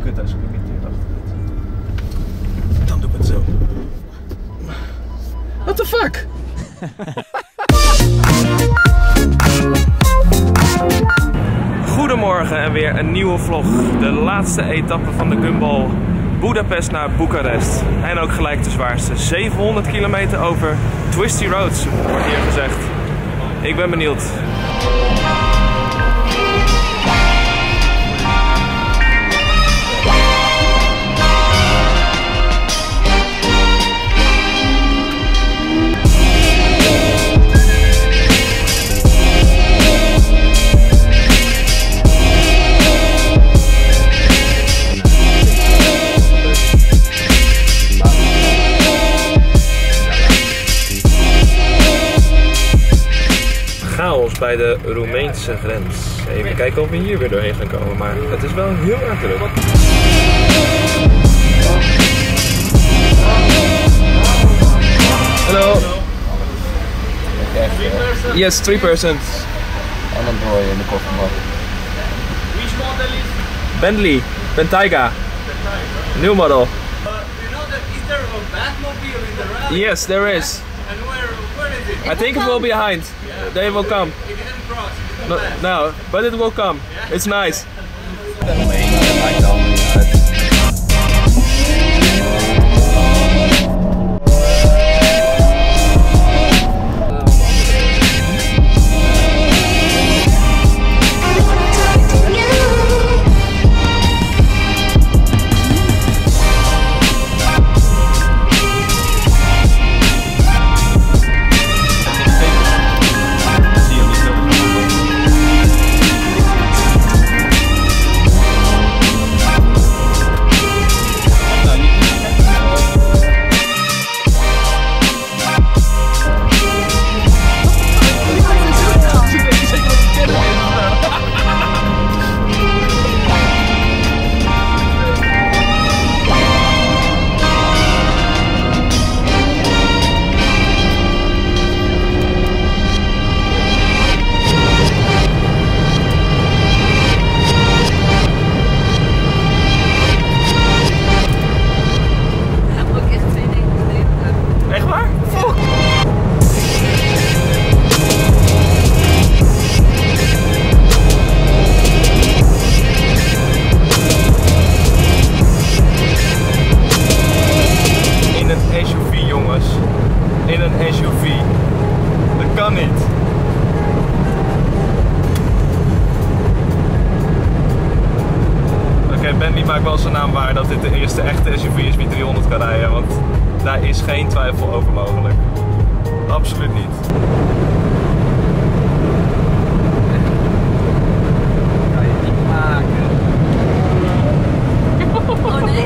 kut, hij is gelimiteerd achteruit. Dan doen we het zo. What the fuck? Goedemorgen en weer een nieuwe vlog. De laatste etappe van de Gumball. Budapest naar Boekarest. En ook gelijk de zwaarste. 700 kilometer over Twisty Roads, wordt hier gezegd. Ik ben benieuwd. Chaos bij de Roemeense grens. Even kijken of we hier weer doorheen gaan komen, maar het is wel heel erg druk. Hallo. Yes, 3 persons. En dan doe je in de kofferbak. Which model is? Bentley, Bentayga. New model. You know that is there a Batmobile in the rally? Yes, there is. And where is it? I think it will be behind. They will come. It didn't cross. No, but it will come. It's nice. Bentley maakt wel zijn naam waar dat dit de eerste echte SUV is die 300 kan rijden, want daar is geen twijfel over mogelijk. Absoluut niet. Kan je niet maken. Oh nee.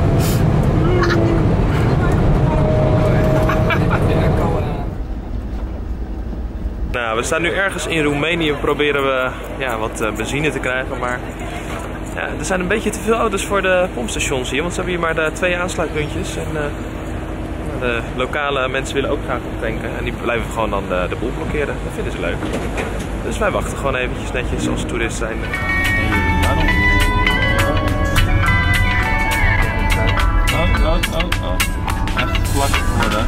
Nou, we staan nu ergens in Roemenië, proberen we wat benzine te krijgen, maar ja, er zijn een beetje te veel auto's voor de pompstations hier, want ze hebben hier maar 2 aansluitpuntjes en de lokale mensen willen ook graag optanken en die blijven gewoon dan de boel blokkeren. Dat vinden ze leuk. Dus wij wachten gewoon eventjes netjes als toerist zijn. Echt vlak worden.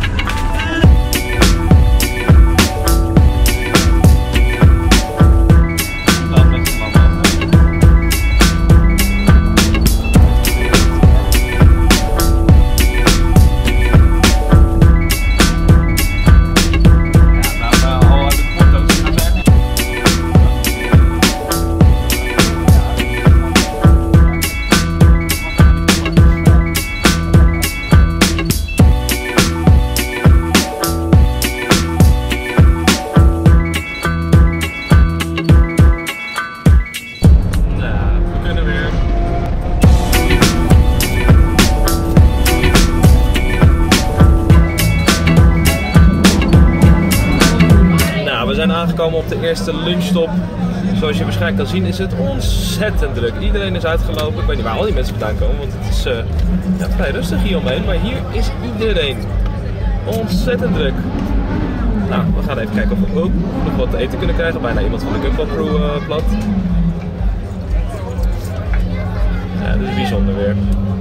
Aangekomen op de eerste lunchstop. Zoals je waarschijnlijk kan zien is het ontzettend druk. Iedereen is uitgelopen. Ik weet niet waar al die mensen vandaan komen, want het is vrij rustig hier omheen. Maar hier is iedereen. Ontzettend druk. Nou, we gaan even kijken of we ook nog wat te eten kunnen krijgen. Bijna iemand van de Gumball Crew plat. Ja, dit is bijzonder. bijzonder weer.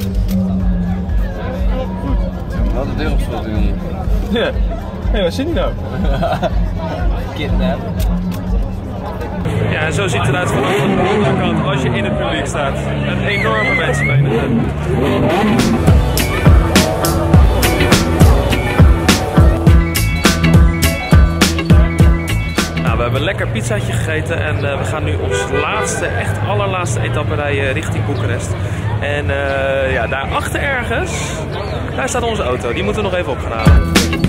Wat de deur op slot doen hier. Ja. Hé, waar zit hij nou? Kidnap. Ja, en zo ziet het eruit vanaf de onderkant als je in het publiek staat. Een enorme mensenmenigte. Nou, we hebben een lekker pizzaatje gegeten en we gaan nu ons laatste, echt allerlaatste etappe rijden richting Boekarest. En ja, daarachter ergens, daar staat onze auto. Die moeten we nog even op gaan halen.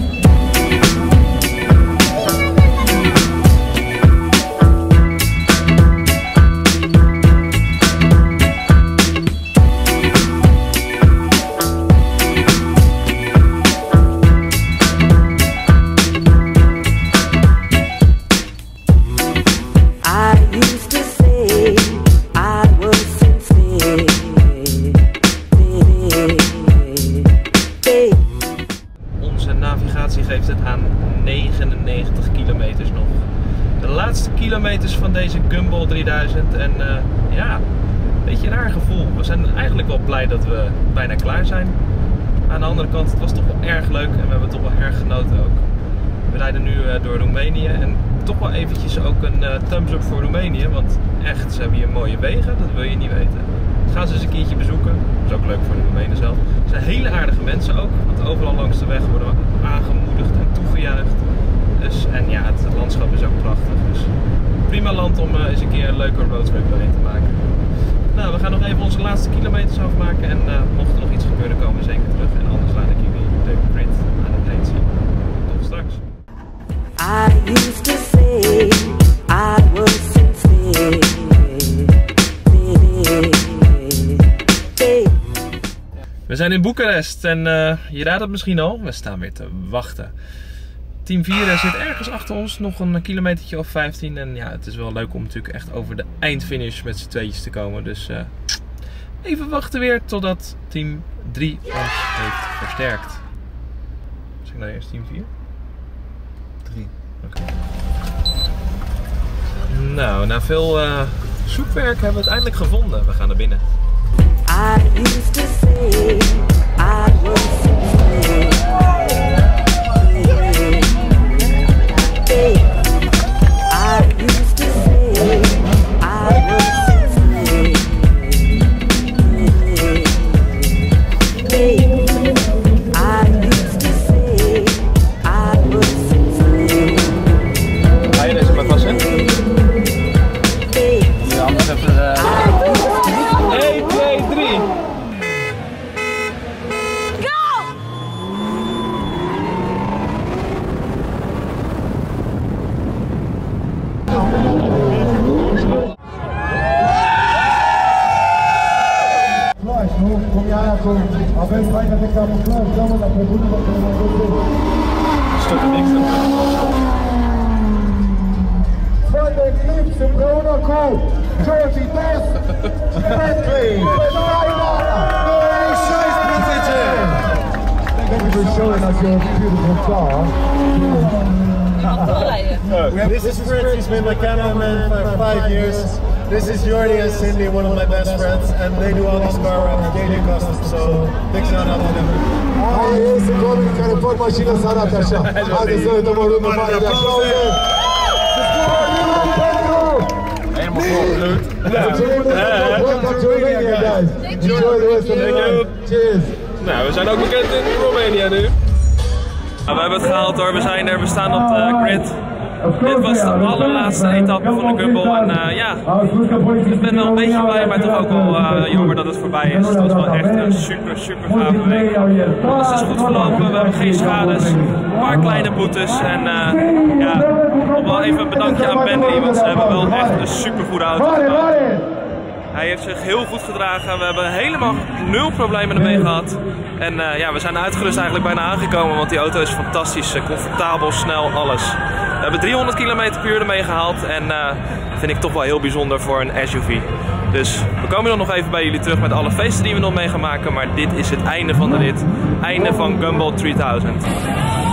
Geeft het aan 99 kilometers nog. De laatste kilometers van deze Gumball 3000 en ja, een beetje een raar gevoel. We zijn eigenlijk wel blij dat we bijna klaar zijn. Aan de andere kant, het was toch wel erg leuk en we hebben toch wel erg genoten ook. We rijden nu door Roemenië en toch wel eventjes ook een thumbs up voor Roemenië, want echt, ze hebben hier mooie wegen, dat wil je niet weten. Gaan ze eens een keertje bezoeken. Dat is ook leuk voor de Roemenen zelf. Het zijn hele aardige mensen ook, want overal langs de weg worden we aangemoedigd en toegejuicht. Dus, en ja, het landschap is ook prachtig. Dus prima land om eens een keer een leuke roadtrip doorheen te maken. Nou, we gaan nog even onze laatste kilometers afmaken en mocht er nog iets gebeuren komen we zeker terug. En anders laat ik jullie de grid aan het eind zien. Tot straks. I used to say I was sincere. We zijn in Boekarest en je raadt het misschien al, we staan weer te wachten. Team 4 zit ergens achter ons, nog een kilometertje of 15. En ja, het is wel leuk om natuurlijk echt over de eindfinish met z'n tweetjes te komen. Dus even wachten weer totdat team 3 ons heeft versterkt. Zeg nou eerst team 4? 3. Oké. Nou, na veel zoekwerk hebben we het eindelijk gevonden. We gaan naar binnen. I used to say I was sincere. I used to say I was sincere. I used to say I was sincere. Ga je deze maar vast in? Ja, anders even 1, 2, 3. Avem faina de camuflaj, doamnă, dar pe bunul vă că mă Fă de clips împreună cu George Tess Bentley Faina 2016! Thank you for showing us your beautiful car. This is Fritz, he's been my cameraman for 5 years. This is Jordi and Cindy, one of my best friends, and they do all these car runs, they do custom, so big shout out to them. Aia ei sunt oamenii care pot mașină să arate așa. Haideți să ne dăm o rundă mare de aplauze. helemaal volgelukt. Welcome to Romania, guys. Enjoy the rest of the night. Cheers. Nou, we zijn ook bekend in Roemenië nu. Nou, we hebben het gehaald hoor, we zijn er, we staan op de grid. Dit was de allerlaatste etappe van de Gumball en ja, ik ben wel een beetje blij, maar toch ook wel jammer dat het voorbij is. Het was wel echt een super gave week. Alles is goed verlopen, we hebben geen schades, een paar kleine boetes en ja, nog wel even een bedankje aan Bentley, want ze hebben wel echt een super goede auto gemaakt. Hij heeft zich heel goed gedragen, we hebben helemaal 0 problemen ermee gehad. En ja, we zijn uitgerust eigenlijk bijna aangekomen, want die auto is fantastisch, comfortabel, snel, alles. We hebben 300 km/h ermee gehaald en dat vind ik toch wel heel bijzonder voor een SUV. Dus we komen dan nog even bij jullie terug met alle feesten die we nog mee gaan maken, maar dit is het einde van de rit. Einde van Gumball 3000.